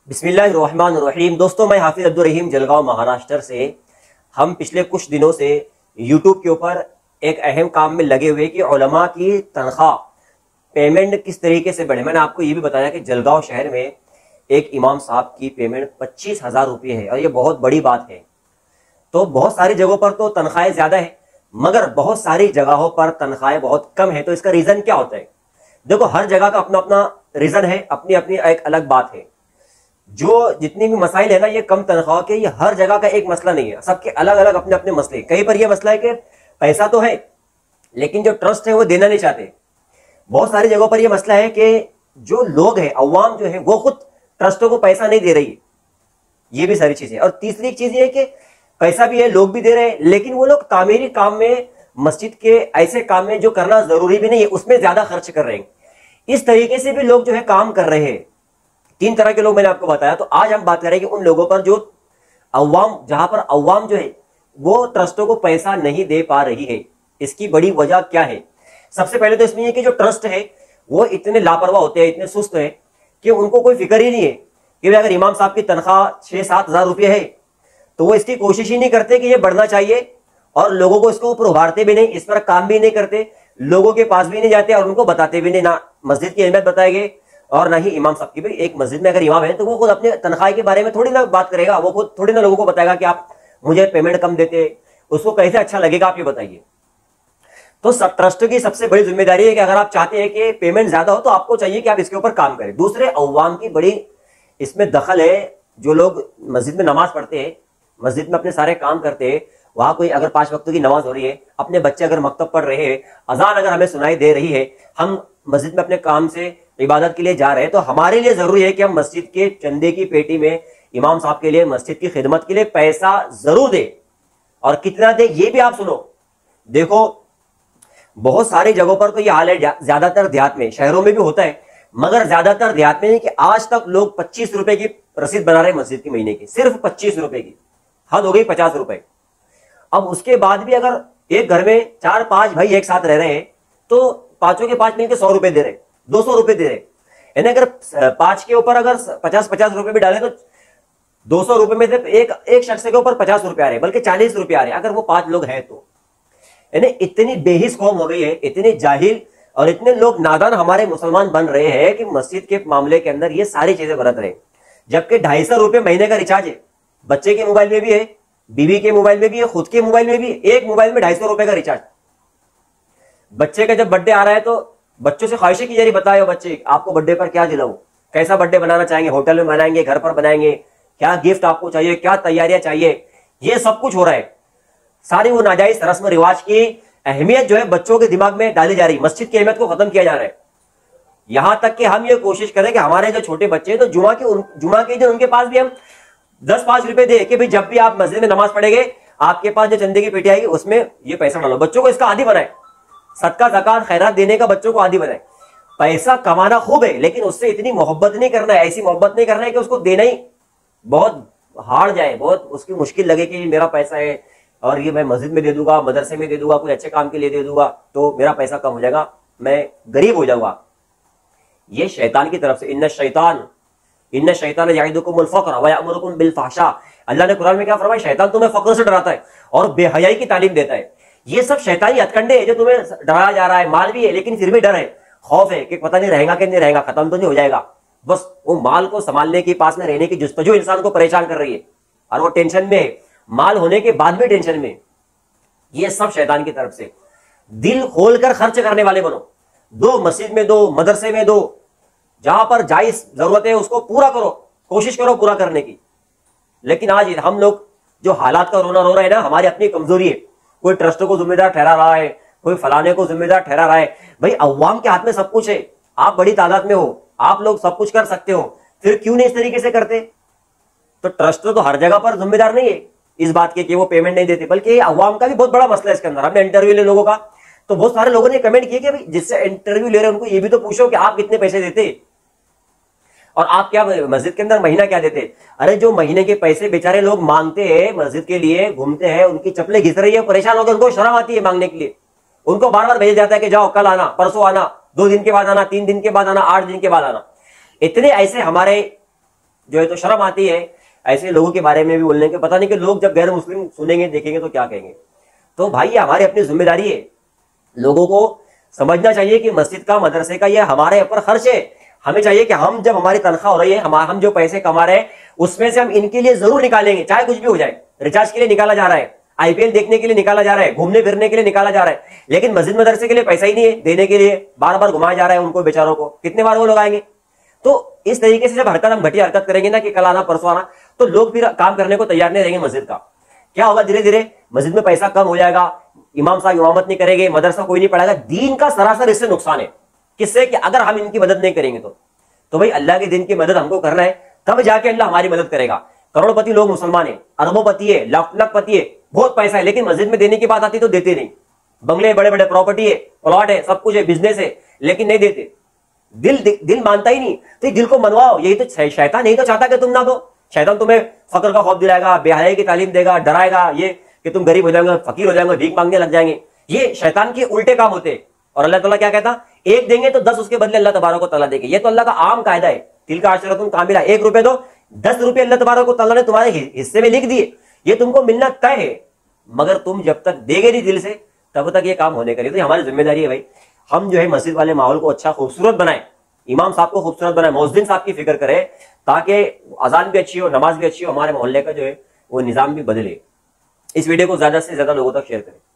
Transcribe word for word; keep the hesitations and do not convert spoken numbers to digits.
बिस्मिल्लाहिर्रहमानिर्रहीम। दोस्तों, मैं हाफिज अब्दुल रहीम जलगांव महाराष्ट्र से। हम पिछले कुछ दिनों से यूट्यूब के ऊपर एक अहम काम में लगे हुए कि उलमा की तनख्वाह पेमेंट किस तरीके से बढ़े। मैंने आपको ये भी बताया कि जलगांव शहर में एक इमाम साहब की पेमेंट पच्चीस हजार रुपये है और ये बहुत बड़ी बात है। तो बहुत सारी जगहों पर तो तनख्वाहें ज्यादा है, मगर बहुत सारी जगहों पर तनख्वाहें बहुत कम है। तो इसका रीजन क्या होता है? देखो, हर जगह का अपना अपना रीजन है, अपनी अपनी एक अलग बात है। जो जितनी भी मसाइल है ना, ये कम तनख्वाह के, ये हर जगह का एक मसला नहीं है, सबके अलग अलग अपने अपने मसले। कहीं पर यह मसला है कि पैसा तो है लेकिन जो ट्रस्ट है वो देना नहीं चाहते। बहुत सारी जगहों पर यह मसला है कि जो लोग हैं, अवाम जो है, वो खुद ट्रस्टों को पैसा नहीं दे रही है। ये भी सारी चीजें। और तीसरी एक चीज ये है कि पैसा भी है, लोग भी दे रहे हैं, लेकिन वो लोग तामीरी काम में, मस्जिद के ऐसे काम में जो करना जरूरी भी नहीं है, उसमें ज्यादा खर्च कर रहे हैं। इस तरीके से भी लोग जो है काम कर रहे हैं। तीन तरह के लोग मैंने आपको बताया। तो आज हम बात करेंगे उन लोगों पर जो अवाम, जहां पर अवाम जो है वो ट्रस्टों को पैसा नहीं दे पा रही है। इसकी बड़ी वजह क्या है? सबसे पहले तो इसमें यह कि जो ट्रस्ट है वो इतने लापरवाह होते हैं, इतने सुस्त है कि उनको कोई फिक्र ही नहीं है कि अगर इमाम साहब की तनख्वाह छह सात हजार रुपये है तो वो इसकी कोशिश ही नहीं करते कि ये बढ़ना चाहिए, और लोगों को इसको ऊपर उभारते भी नहीं, इस पर काम भी नहीं करते, लोगों के पास भी नहीं जाते और उनको बताते भी नहीं। ना मस्जिद की अहमियत बताएंगे और ना ही इमाम साहब की। भाई, एक मस्जिद में अगर इमाम है तो वो खुद अपने तनख्वाह के बारे में थोड़ी ना बात करेगा, वो खुद थोड़ी ना लोगों को बताएगा कि आप मुझे पेमेंट कम देते। उसको कैसे अच्छा लगेगा, आप ये बताइए। तो सब ट्रस्ट की सबसे बड़ी जिम्मेदारी है कि अगर आप चाहते हैं कि पेमेंट ज्यादा हो तो आपको चाहिए कि आप इसके ऊपर काम करें। दूसरे, अवाम की बड़ी इसमें दखल है। जो लोग मस्जिद में नमाज पढ़ते हैं, मस्जिद में अपने सारे काम करते हैं, वहां कोई अगर पांच वक्त की नमाज हो रही है, अपने बच्चे अगर मकतब पढ़ रहे हैं, अजान अगर हमें सुनाई दे रही है, हम मस्जिद में अपने काम से इबादत के लिए जा रहे हैं, तो हमारे लिए जरूरी है कि हम मस्जिद के चंदे की पेटी में इमाम साहब के लिए, मस्जिद की खिदमत के लिए पैसा जरूर दे। और कितना दे ये भी आप सुनो। देखो, बहुत सारी जगहों पर तो ये हाल है, ज्यादातर देहात में, शहरों में भी होता है, मगर ज्यादातर देहात में नहीं कि आज तक लोग पच्चीस रुपए की रसीद बना रहे हैं मस्जिद की महीने की, सिर्फ पच्चीस रुपए की। हद हो गई पचास रुपए। अब उसके बाद भी अगर एक घर में चार पांच भाई एक साथ रह रहे हैं तो पांचों के पांच मिलकर सौ रुपए दे रहे, दो सौ रुपए दे रहे। यानी अगर पांच के ऊपर अगर पचास पचास रुपए भी डाले तो दो सौ रुपए में से एक एक शख्स के ऊपर पचास रुपए आ रहे, बल्कि चालीस रुपए आ रहे अगर वो पांच लोग हैं तो। यानी इतनी बेहिस कौम हो गई है, इतनी जाहिल और इतने लोग नादान हमारे मुसलमान बन रहे हैं कि मस्जिद के मामले के अंदर ये सारी चीजें बरत रहे। जबकि ढाई सौ रुपए महीने का रिचार्ज है, बच्चे के मोबाइल में भी है, बीवी के मोबाइल में भी है, खुद के मोबाइल में भी है। एक मोबाइल में ढाई सौ रुपए का रिचार्ज। बच्चे का जब बर्थडे आ रहा है तो बच्चों से ख्वाहिशें की जा रही, बताओ बच्चे आपको बर्थडे पर क्या दिलाऊं, कैसा बर्थडे बनाना चाहेंगे, होटल में बनाएंगे, घर पर बनाएंगे, क्या गिफ्ट आपको चाहिए, क्या तैयारियां चाहिए, ये सब कुछ हो रहा है। सारी वो नाजायज रस्म रिवाज की अहमियत जो है बच्चों के दिमाग में डाली जा रही, मस्जिद की अहमियत को खत्म किया जा रहा है। यहां तक कि हम ये कोशिश करें कि हमारे जो छोटे बच्चे हैं तो जुमा के जुमा के दिन उनके पास भी हम दस पांच रुपए दे कि भाई जब भी आप मस्जिद में नमाज पढ़ेंगे आपके पास जो चंदे की पेटी आएगी उसमें ये पैसा डालो। बच्चों को इसका आदी बनाए, सदका ज़कात खैरात देने का बच्चों को आदी बनाए। पैसा कमाना खूब है लेकिन उससे इतनी मोहब्बत नहीं करना है, ऐसी मोहब्बत नहीं करना है कि उसको देना ही बहुत हार्ड जाए, बहुत उसकी मुश्किल लगे कि मेरा पैसा है और ये मैं मस्जिद में दे दूंगा, मदरसे में दे दूंगा, कोई अच्छे काम के लिए दे दूंगा तो मेरा पैसा कम हो जाएगा, मैं गरीब हो जाऊंगा। ये शैतान की तरफ से, इन्ना शैतान इन्ना शैतान याइदुकुमुल फ़क़्र व यअमुरुकुम बिल फ़हशा। अल्लाह ने कुरान में क्या फरमाया? शैतान तुम्हें फक्र से डराता है और बेहयाई की तालीम देता है। ये सब शैतानी हथकंडे हैं जो तुम्हें डराया जा रहा है। माल भी है लेकिन फिर भी डर है, खौफ है कि पता नहीं रहेगा कि नहीं रहेगा, खत्म तो नहीं हो जाएगा। बस वो माल को संभालने की, पास में रहने की जुस्तजू इंसान को परेशान कर रही है और वो टेंशन में है, माल होने के बाद भी टेंशन में। ये सब शैतान की तरफ से। दिल खोलकर खर्च करने वाले बनो, दो मस्जिद में दो, मदरसे में दो, जहां पर जायज जरूरत है उसको पूरा करो, कोशिश करो पूरा करने की। लेकिन आज हम लोग जो हालात का रोना रो रहे हैं ना, हमारी अपनी कमजोरी है। कोई ट्रस्ट को जिम्मेदार ठहरा रहा है, कोई फलाने को जिम्मेदार ठहरा रहा है। भाई, अवाम के हाथ में सब कुछ है, आप बड़ी तादाद में हो, आप लोग सब कुछ कर सकते हो, फिर क्यों नहीं इस तरीके से करते? तो ट्रस्ट तो हर जगह पर जिम्मेदार नहीं है इस बात के कि वो पेमेंट नहीं देते, बल्कि अवाम का भी बहुत बड़ा मसला है इसके अंदर। हमने इंटरव्यू ले लोगों का तो बहुत सारे लोगों ने कमेंट किए कि भाई जिससे इंटरव्यू ले रहे हैं उनको ये भी तो पूछो कि आप कितने पैसे देते और आप क्या मस्जिद के अंदर महीना क्या देते। अरे, जो महीने के पैसे बेचारे लोग मांगते हैं मस्जिद के लिए, घूमते हैं, उनकी चप्पलें घिस रही है, परेशान होकर उनको शर्म आती है मांगने के लिए। उनको बार बार भेजा जाता है कि जाओ कल आना, परसों आना, दो दिन के बाद आना, तीन दिन के बाद आना, आठ दिन के बाद आना। इतने ऐसे हमारे जो है तो शर्म आती है ऐसे लोगों के बारे में भी बोलने के। पता नहीं कि लोग जब गैर मुस्लिम सुनेंगे देखेंगे तो क्या कहेंगे। तो भाई ये हमारी अपनी जिम्मेदारी है, लोगों को समझना चाहिए कि मस्जिद का मदरसे का ये हमारे ऊपर खर्च है। हमें चाहिए कि हम जब हमारी तनख्वाह हो रही है, हम हम जो पैसे कमा रहे हैं उसमें से हम इनके लिए जरूर निकालेंगे, चाहे कुछ भी हो जाए। रिचार्ज के लिए निकाला जा रहा है, आईपीएल देखने के लिए निकाला जा रहा है, घूमने फिरने के लिए निकाला जा रहा है, लेकिन मस्जिद मदरसे के लिए पैसा ही नहीं है देने के लिए। बार बार घुमाया जा रहा है उनको बेचारों को, कितने बार वो लोग आएंगे। तो इस तरीके से जब हरकत हम घटिया हरकत करेंगे ना कि कल आना परसों आना, तो लोग फिर काम करने को तैयार नहीं रहेंगे मस्जिद का। क्या होगा, धीरे धीरे मस्जिद में पैसा कम हो जाएगा, इमाम साहब इमामत नहीं करेंगे, मदरसा कोई नहीं पढ़ाएगा। दीन का सरासर इससे नुकसान है। किससे? कि अगर हम इनकी मदद नहीं करेंगे तो तो भाई अल्लाह के दिन की मदद हमको करना है, तब जाके अल्लाह हमारी मदद करेगा। करोड़पति लोग मुसलमान है, अरबोपति है, लाख लाखपति है, बहुत पैसा है, लेकिन मस्जिद में देने की बात आती तो देते नहीं। बंगले बड़े बड़े, प्रॉपर्टी है, प्लॉट है, सब कुछ है, बिजनेस है, लेकिन नहीं देते। दिल दिल मानता ही नहीं। तो दिल को मनवाओ। यही तो शैतान नहीं तो चाहता कि तुम ना दो। शैतान तुम्हें फक्र का खौफ दिलाएगा, बेहयाई की तालीम देगा, डराएगा ये कि तुम गरीब हो जाओगे, फकीर हो जाओगे, भीख मांगने लग जाएंगे। ये शैतान के उल्टे काम होते। और अल्लाह ताला क्या कहता? एक देंगे तो दस उसके बदले अल्लाह तबारक व तआला देंगे। ये तो अल्लाह का आम कायदा है। तिल का आशरतुन कामिला, एक रुपए दो, दस रुपए अल्लाह तबारक व तआला ने तुम्हारे हिस्से में लिख दिए। ये तुमको मिलना तय है, मगर तुम जब तक देगे नहीं दिल से तब तक ये काम होने का नहीं। तो हमारी जिम्मेदारी है भाई, हम जो है मस्जिद वाले माहौल को अच्छा खूबसूरत बनाए, इमाम साहब को खूबसूरत बनाए, मौज़िन साहब की फिक्र करें, ताकि अजान भी अच्छी हो, नमाज भी अच्छी हो, हमारे मोहल्ले का जो है वो निजाम भी बदले। इस वीडियो को ज्यादा से ज्यादा लोगों तक शेयर करें।